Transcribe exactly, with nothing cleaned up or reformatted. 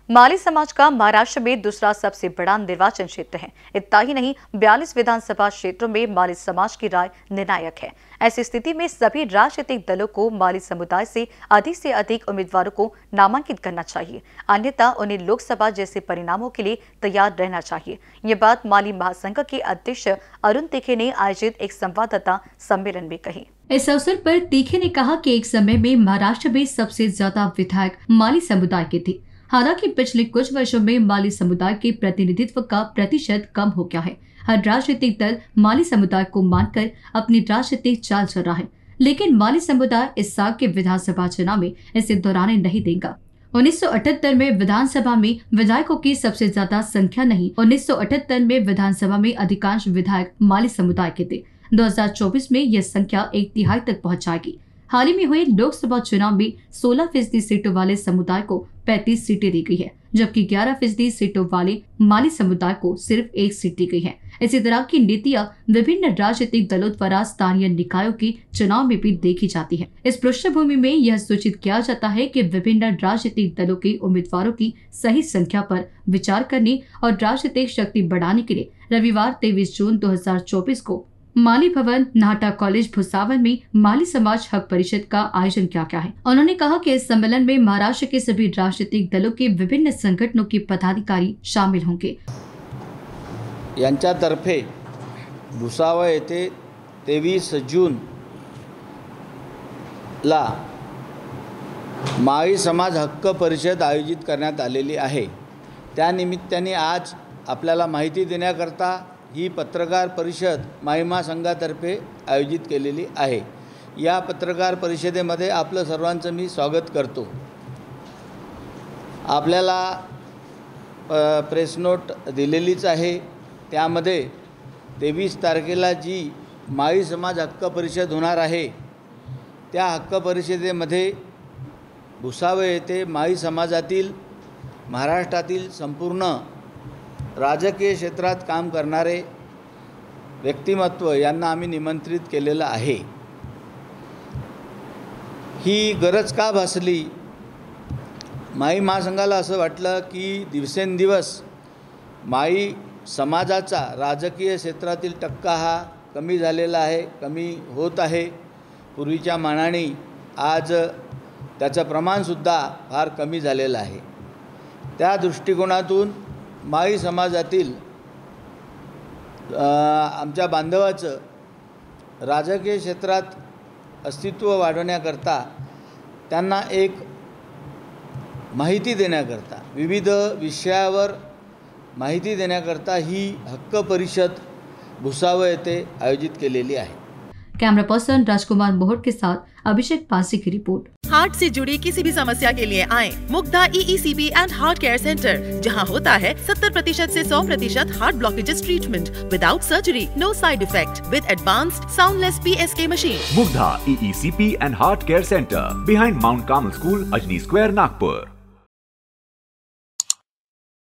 माली समाज का महाराष्ट्र में दूसरा सबसे बड़ा निर्वाचन क्षेत्र है। इतना ही नहीं, बयालीस विधानसभा क्षेत्रों में माली समाज की राय निर्णायक है। ऐसी स्थिति में सभी राजनीतिक दलों को माली समुदाय से अधिक से अधिक उम्मीदवारों को नामांकित करना चाहिए, अन्यथा उन्हें लोकसभा जैसे परिणामों के लिए तैयार रहना चाहिए। ये बात माली महासंघ के अध्यक्ष अरुण तीखे ने आयोजित एक संवाददाता सम्मेलन में कही। इस अवसर पर तीखे ने कहा कि एक समय में महाराष्ट्र में सबसे ज्यादा विधायक माली समुदाय के थे। हालांकि पिछले कुछ वर्षों में माली समुदाय के प्रतिनिधित्व का प्रतिशत कम हो गया है। हर राजनीतिक दल माली समुदाय को मानकर अपनी राजनीतिक चाल चल रहा है, लेकिन माली समुदाय इस साल के विधानसभा चुनाव में इसे दोहराने नहीं देगा। उन्नीस सौ अठहत्तर में विधानसभा में विधायकों की सबसे ज्यादा संख्या नहीं, उन्नीस सौ अठहत्तर में विधानसभा में अधिकांश विधायक माली समुदाय के थे। दो हज़ार चौबीस में यह संख्या एक तिहाई तक पहुंच जाएगी। हाल ही में हुए लोकसभा चुनाव में सोलह फीसदी सीटों वाले समुदाय को पैंतीस सीटें दी गई है, जबकि ग्यारह फीसदी सीटों वाले माली समुदाय को सिर्फ एक सीट दी गई है। इसी तरह की नीतियां विभिन्न राजनीतिक दलों द्वारा स्थानीय निकायों की चुनाव में भी देखी जाती है। इस पृष्ठभूमि में यह सूचित किया जाता है कि विभिन्न राजनीतिक दलों के उम्मीदवारों की सही संख्या पर विचार करने और राजनीतिक शक्ति बढ़ाने के लिए रविवार तेईस जून दो हजार चौबीस को माली भवन नाहटा कॉलेज भुसावल में माली समाज हक परिषद का आयोजन किया गया है। उन्होंने कहा कि इस सम्मेलन में महाराष्ट्र के सभी राजनीतिक दलों के विभिन्न संगठनों के पदाधिकारी शामिल होंगे। यांच्यातर्फे भुसावळ येथे तेवीस जून ला माली समाज हक्क परिषद आयोजित करण्यात आलेली आहे। त्या निमित्ताने आज आपल्याला माहिती देण्याकरता ही पत्रकार परिषद माली महासंघातर्फे आयोजित केलेली आहे। या पत्रकार परिषदेमध्ये आपलं सर्वांचं मी स्वागत करतो। आपल्याला प्रेस नोट दिलेलीच आहे। त्यामध्ये तेवीस तारखेला जी माली समाज हक्क परिषद होणार आहे, त्या हक्क परिषदेमध्ये भुसावळ येथे माली समाजातील महाराष्ट्रातील संपूर्ण राजकीय क्षेत्रात काम करणारे व्यक्तिमत्व यांना आम्ही निमंत्रित केलेलं आहे। ही गरज का भासली? माली महासंघाला असं वाटलं की दिवसेंदिवस माली समाजाचा राजकीय क्षेत्रातील टक्का हा कमी झालेला आहे, कमी होत आहे। पूर्वीच्या मानाने आज त्याचं प्रमाणसुद्धा फार कमी झालेलं आहे। त्या दृष्टिकोनातून माली समाजातील आमच्या बांधवाचं राजकीय क्षेत्रात अस्तित्व वाढवण्याकरता, त्यांना एक माहिती देण्याकरता, विविध विषयावर माहिती देण्याकरता ही हक्क परिषद भुसावळ येथे आयोजित केलेली आहे। कैमरा पर्सन राजकुमार मोहट के साथ अभिषेक पासी की रिपोर्ट। हार्ट से जुड़ी किसी भी समस्या के लिए आएं Mugdha E E C B and heart care centre, जहां होता है सत्तर प्रतिशत से सौ प्रतिशत heart blockages treatment without surgery, no side effect, with advanced soundless P S K machine. Mugdha E E C B and heart care centre, behind Mount Carmel school, Ajni square, Nagpur.